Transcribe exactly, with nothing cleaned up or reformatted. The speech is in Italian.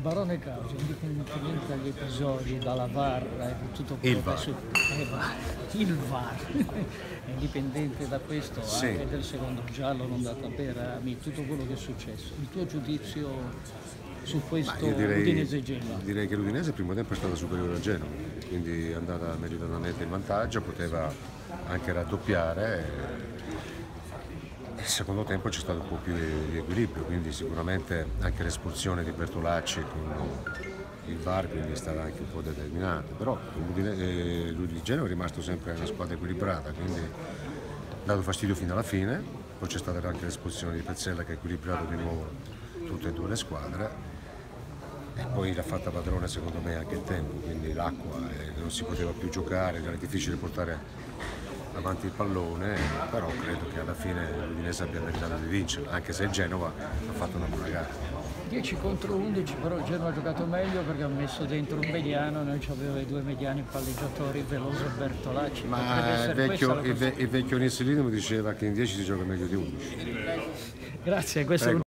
Barone Causa, indipendentemente dagli episodi, dalla V A R e di tutto quello Il che è V A R. su... eh, va- il V A R, è indipendente da questo, Sì. anche del secondo giallo non data per Rami, tutto quello che è successo. Il tuo giudizio su Ma questo io direi, Udinese-Genoa? direi che l'Udinese il primo tempo è stata superiore a Genova, quindi è andata meritatamente in vantaggio, poteva anche raddoppiare. Il secondo tempo c'è stato un po' più di equilibrio, quindi sicuramente anche l'espulsione di Bertolacci con il V A R quindi è stata anche un po' determinante, però l'Udinese Genova è rimasto sempre una squadra equilibrata, quindi ha dato fastidio fino alla fine, poi c'è stata anche l'espulsione di Pezzella che ha equilibrato di nuovo tutte e due le squadre. E poi l'ha fatta padrone secondo me anche il tempo, quindi l'acqua, eh, non si poteva più giocare, era difficile portare avanti il pallone, però credo che alla fine l'Udinese abbia meritato di vincere, anche se il Genova ha fatto una buona gara. dieci contro undici, però il Genoa ha giocato meglio perché ha messo dentro un mediano, noi avevamo i due mediani palleggiatori, Veloso e Bertolacci. Ma Potrebbe il essere vecchio, questa il, la ve- il vecchio Nisselino mi diceva che in dieci si gioca meglio di undici. Grazie, questo è un